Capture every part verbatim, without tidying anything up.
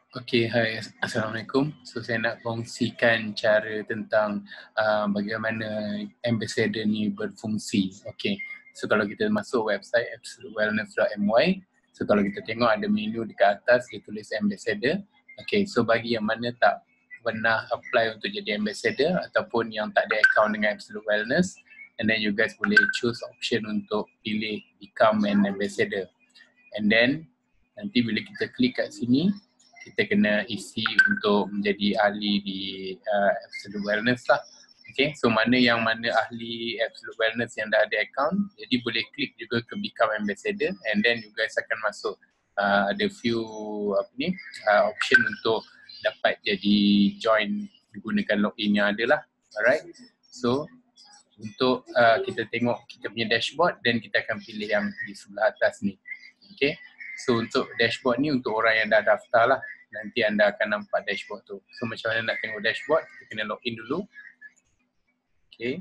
Okey, hai. Assalamualaikum. So, saya nak kongsikan cara tentang uh, bagaimana ambassador ni berfungsi. Okey, so kalau kita masuk website absolute wellness dot my, so kalau kita tengok ada menu dekat atas dia tulis ambassador. Okey, so bagi yang mana tak pernah apply untuk jadi ambassador ataupun yang tak ada account dengan Absolute Wellness, and then you guys boleh choose option untuk pilih become an ambassador. And then nanti bila kita klik kat sini, kita kena isi untuk menjadi ahli di uh, Absolute Wellness lah. Okay, so mana yang mana ahli Absolute Wellness yang dah ada account, jadi boleh klik juga ke become ambassador, and then you guys akan masuk uh, ada few apa ni uh, option untuk dapat jadi join gunakan login yang ada lah. Alright, so untuk uh, kita tengok kita punya dashboard, dan kita akan pilih yang di sebelah atas ni. Okay, so untuk dashboard ni untuk orang yang dah daftar lah, nanti anda akan nampak dashboard tu. So macam mana nak tengok dashboard, kita kena login dulu. Okay,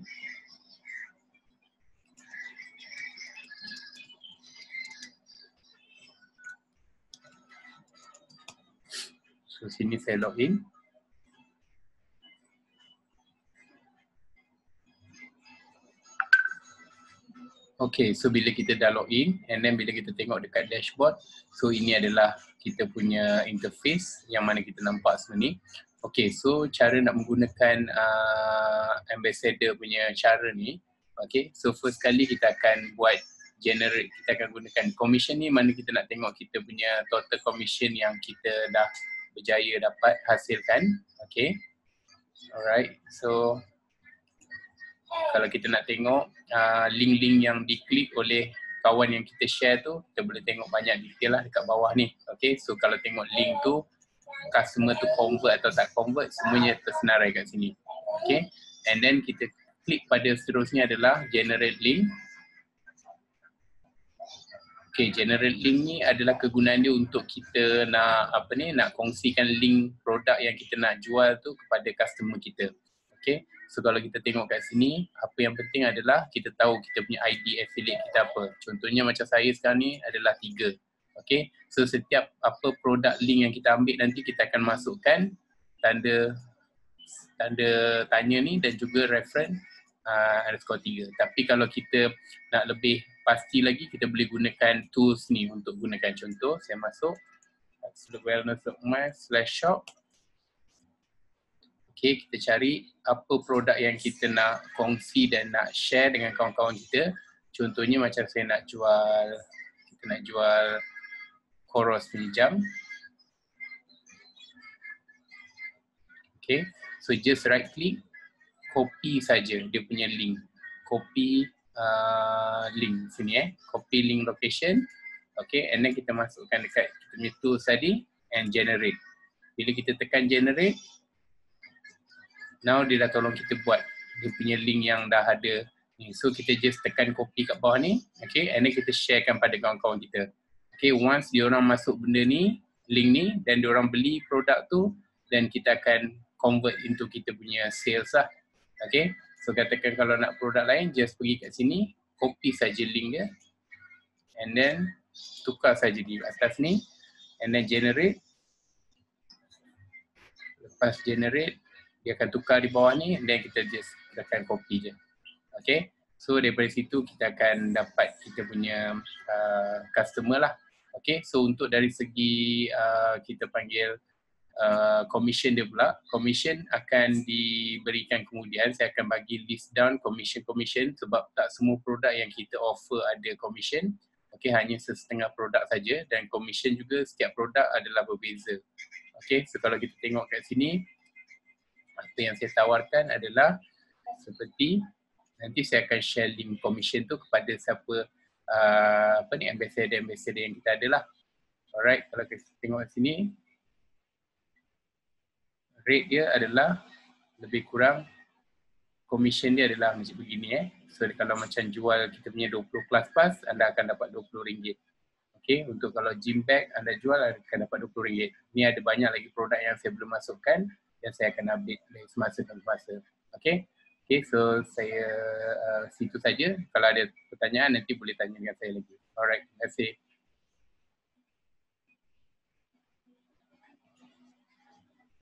so sini saya login. Okay, so bila kita dah login, and then bila kita tengok dekat dashboard, so ini adalah kita punya interface yang mana kita nampak semua ni. Okay, so cara nak menggunakan uh, ambassador punya cara ni, okay, so first kali kita akan buat generate, kita akan gunakan commission ni, mana kita nak tengok kita punya total commission yang kita dah berjaya dapat hasilkan. Okay, alright, so kalau kita nak tengok uh, link-link yang diklik oleh kawan yang kita share tu, kita boleh tengok banyak detail lah dekat bawah ni. Okay, so kalau tengok link tu, customer tu convert atau tak convert, semuanya tersenarai kat sini. Okay, and then kita klik pada seterusnya adalah generate link. Okay, generate link ni adalah kegunaan dia untuk kita nak apa ni, nak kongsikan link produk yang kita nak jual tu kepada customer kita. Okay, so kalau kita tengok kat sini, apa yang penting adalah kita tahu kita punya I D affiliate kita apa. Contohnya macam saya sekarang ni adalah tiga. Okay, so setiap apa produk link yang kita ambil nanti kita akan masukkan tanda tanda tanya ni dan juga reference uh, underscore tiga. Tapi kalau kita nak lebih pasti lagi, kita boleh gunakan tools ni untuk gunakan. Contoh, saya masuk absolute wellness dot my slash shop. Okay, kita cari apa produk yang kita nak kongsi dan nak share dengan kawan-kawan kita. Contohnya macam saya nak jual, kita nak jual Coros punya jam. Okay, so just right click, copy saja dia punya link. Copy uh, link sini eh, copy link location. Okay, and then kita masukkan dekat kita punya tools tadi and generate. Bila kita tekan generate, now dia dah tolong kita buat dia punya link yang dah ada ni. So kita just tekan copy kat bawah ni, okay, and then kita sharekan pada kawan-kawan kita. Okay, once diorang masuk benda ni, link ni, dan diorang beli produk tu, dan kita akan convert into kita punya sales lah. Okay, so katakan kalau nak produk lain, just pergi kat sini, copy saja link dia, and then tukar saja di atas ni, and then generate. Lepas generate, dia akan tukar di bawah ni, dan kita just akan copy je. Okay, so daripada situ kita akan dapat kita punya uh, customer lah. Okay, so untuk dari segi uh, kita panggil uh, commission dia pula, commission akan diberikan kemudian. Saya akan bagi list down commission-commission sebab tak semua produk yang kita offer ada commission. Okay, hanya setengah produk saja, dan commission juga setiap produk adalah berbeza. Okay, so kalau kita tengok kat sini, apa yang saya tawarkan adalah seperti, nanti saya akan share link commission tu kepada siapa uh, apa ni ambassador-ambassador yang kita ada lah. Alright, kalau kita tengok kat sini, rate dia adalah lebih kurang, commission dia adalah macam begini eh. So kalau macam jual kita punya dua puluh plus plus, anda akan dapat dua puluh ringgit. Okay, untuk kalau gym bag anda jual akan dapat dua puluh ringgit. Ni ada banyak lagi produk yang saya belum masukkan, yang saya akan update dari semasa dan semasa. Okay, okay, so saya uh, situ saja. Kalau ada pertanyaan nanti boleh tanya dengan saya lagi. Alright, terima kasih.